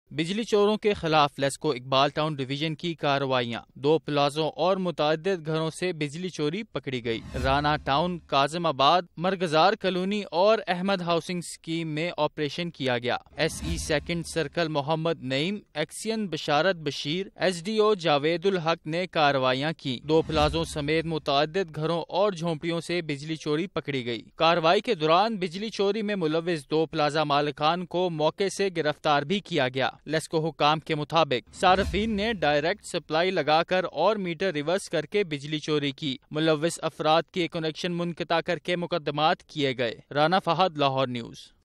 बिजली चोरों के खिलाफ लेस्को इकबाल टाउन डिवीजन की कार्रवाइयां। 2 प्लाजों और मुतअद्दिद घरों से बिजली चोरी पकड़ी गई। राना टाउन, काजिमाबाद, मरगजार कॉलोनी और अहमद हाउसिंग स्कीम में ऑपरेशन किया गया। SE second circle Muhammad Naeem, XEN Basharat Bashir, SDO Javedul Haq ने कार्रवाइयां की। 2 प्लाजों समेत मुतअद्दिद घरों और झोंपड़ियों से बिजली चोरी पकड़ी गई। कार्रवाई के दौरान बिजली चोरी में मुलविस 2 प्लाजा मालिकान को मौके से गिरफ्तार भी किया गया। लेस्को हुकाम के मुताबिक सार्फिन ने डायरेक्ट सप्लाई लगाकर और मीटर रिवर्स करके बिजली चोरी की। मुलविस अफराद के कनेक्शन मुनक़ता करके मुकदमात किए गए। राना फहद, लाहौर न्यूज़।